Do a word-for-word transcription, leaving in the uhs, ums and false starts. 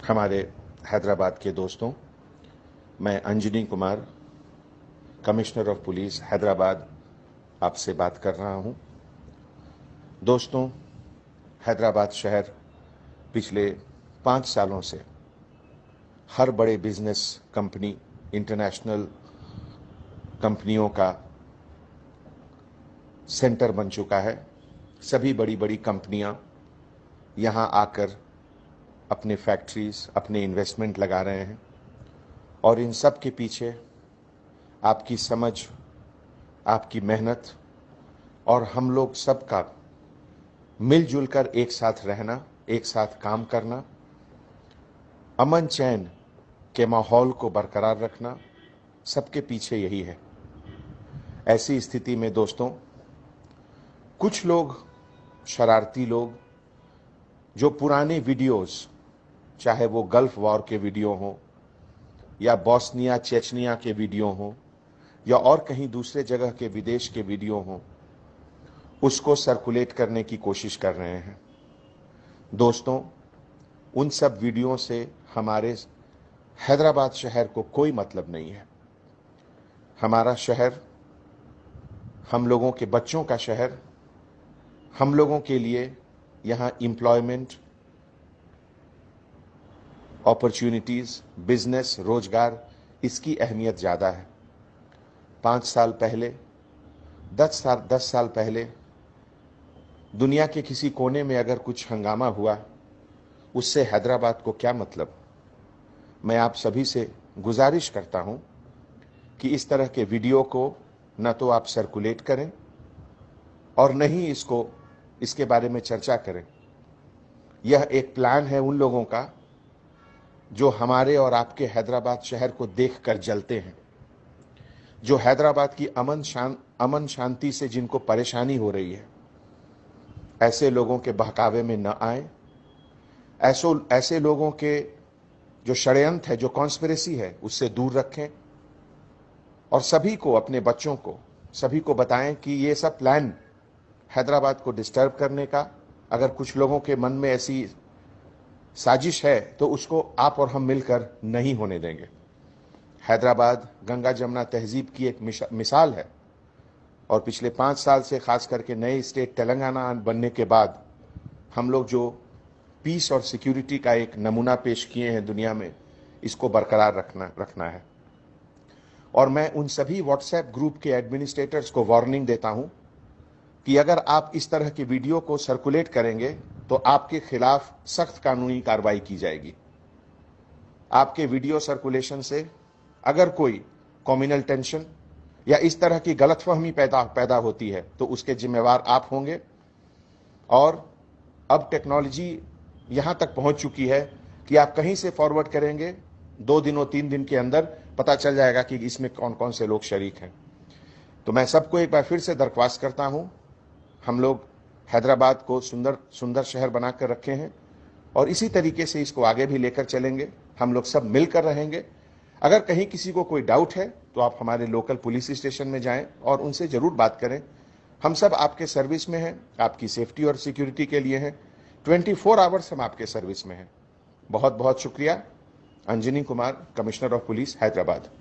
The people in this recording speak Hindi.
हमारे हैदराबाद के दोस्तों, मैं Anjani Kumar, commissioner of police Hyderabad, आपसे बात कर रहा हूं। दोस्तों, हैदराबाद शहर पिछले पाँच सालों से हर बड़े बिजनेस कंपनी, इंटरनेशनल कंपनियों का सेंटर बन चुका है। सभी बड़ी बड़ी कंपनियां यहां आकर अपने फैक्ट्रीज, अपने इन्वेस्टमेंट लगा रहे हैं और इन सब के पीछे आपकी समझ, आपकी मेहनत और हम लोग सबका मिलजुल कर एक साथ रहना, एक साथ काम करना, अमन चैन के माहौल को बरकरार रखना, सबके पीछे यही है। ऐसी स्थिति में दोस्तों, कुछ लोग, शरारती लोग, जो पुराने वीडियोस, चाहे वो गल्फ वॉर के वीडियो हों या बोस्निया चेचनिया के वीडियो हों या और कहीं दूसरे जगह के विदेश के वीडियो हों, उसको सर्कुलेट करने की कोशिश कर रहे हैं। दोस्तों, उन सब वीडियो से हमारे हैदराबाद शहर को कोई मतलब नहीं है। हमारा शहर, हम लोगों के बच्चों का शहर, हम लोगों के लिए यहाँ एम्प्लॉयमेंट, अपॉर्चुनिटीज, बिजनेस, रोजगार, इसकी अहमियत ज़्यादा है। पाँच साल पहले, दस साल दस साल पहले दुनिया के किसी कोने में अगर कुछ हंगामा हुआ, उससे हैदराबाद को क्या मतलब। मैं आप सभी से गुजारिश करता हूं कि इस तरह के वीडियो को न तो आप सर्कुलेट करें और न ही इसको इसके बारे में चर्चा करें। यह एक प्लान है उन लोगों का जो हमारे और आपके हैदराबाद शहर को देखकर जलते हैं, जो हैदराबाद की अमन शान अमन शांति से जिनको परेशानी हो रही है। ऐसे लोगों के बहकावे में न आए। ऐसो ऐसे लोगों के जो षड्यंत्र है, जो कॉन्स्पिरेसी है, उससे दूर रखें और सभी को, अपने बच्चों को, सभी को बताएं कि ये सब प्लान हैदराबाद को डिस्टर्ब करने का, अगर कुछ लोगों के मन में ऐसी साजिश है तो उसको आप और हम मिलकर नहीं होने देंगे। हैदराबाद गंगा जमुना तहजीब की एक मिसाल है और पिछले पाँच साल से, खास करके नए स्टेट तेलंगाना बनने के बाद, हम लोग जो पीस और सिक्योरिटी का एक नमूना पेश किए हैं दुनिया में, इसको बरकरार रखना रखना है। और मैं उन सभी व्हाट्सएप ग्रुप के एडमिनिस्ट्रेटर्स को वार्निंग देता हूं कि अगर आप इस तरह के वीडियो को सर्कुलेट करेंगे तो आपके खिलाफ सख्त कानूनी कार्रवाई की जाएगी। आपके वीडियो सर्कुलेशन से अगर कोई कम्युनल टेंशन या इस तरह की गलतफहमी पैदा पैदा होती है तो उसके जिम्मेवार आप होंगे। और अब टेक्नोलॉजी यहां तक पहुंच चुकी है कि आप कहीं से फॉरवर्ड करेंगे, दो दिनों तीन दिन के अंदर पता चल जाएगा कि इसमें कौन कौन से लोग शरीक हैं। तो मैं सबको एक बार फिर से दरख्वास्त करता हूं, हम लोग हैदराबाद को सुंदर सुंदर शहर बनाकर रखे हैं और इसी तरीके से इसको आगे भी लेकर चलेंगे। हम लोग सब मिलकर रहेंगे। अगर कहीं किसी को कोई डाउट है तो आप हमारे लोकल पुलिस स्टेशन में जाएं और उनसे जरूर बात करें। हम सब आपके सर्विस में हैं, आपकी सेफ्टी और सिक्योरिटी के लिए हैं। ट्वेंटी फोर आवर्स हम आपके सर्विस में हैं। बहुत बहुत शुक्रिया। Anjani Kumar, commissioner of police, Hyderabad.